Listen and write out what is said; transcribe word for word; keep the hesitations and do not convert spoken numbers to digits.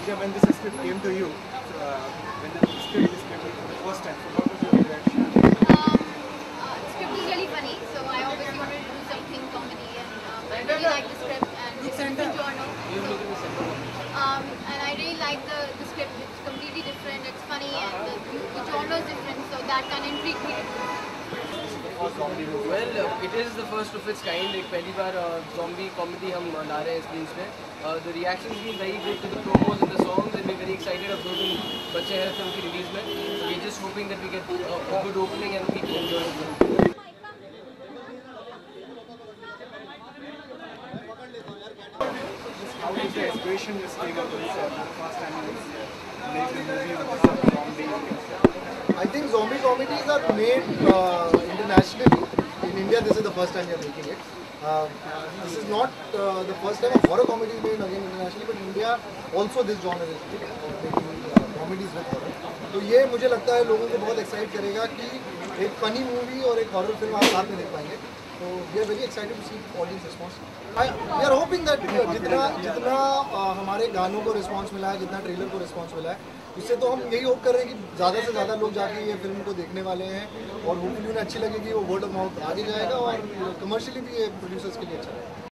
Pooja, when this script came to you, uh, when the script is came to you for the first time, so what was your reaction? Um, uh, the script is really funny, so I obviously wanted to do something comedy, and um, I really like the script, and it's a different genre. So, um, and I really like the, the script. It's completely different. It's funny, and the, the genre is different, so that kind of intrigued me. Well, uh, it is the first of its kind. एक पहली बार zombie comedy हम ला रहे हैं screens पे. Uh, the reactions been very good to the promos and the songs, and we're very excited of those बच्चे हैं film की release में. So we're just hoping that we get a, a good opening and people enjoy it. How did the inspiration just came up with uh, the first time you made the movie on this zombie? I think zombie comedies are made uh, internationally. In India, this is the first time we are making it. Uh, this is not uh, the first time a horror comedy is made again internationally, but in India also this genre is making uh, comedies with horror. तो ये मुझे लगता है लोगों को बहुत excite करेगा कि एक फनी मूवी और एक हॉरर फिल्म आप साथ में देख पाएंगे. तो we are very excited to see audience response. We are hoping that जितना जितना uh, हमारे गानों को रिस्पॉन्स मिला है, जितना ट्रेलर को रिस्पॉन्स मिला है, उससे तो हम यही होप कर रहे हैं कि ज़्यादा से ज़्यादा लोग जाके ये फिल्म को देखने वाले हैं और होपफुली उन्हें अच्छी लगेगी, वो वर्ड ऑफ माउथ आगे जाएगा और कमर्शियली भी ये प्रोड्यूसर्स के लिए अच्छा है.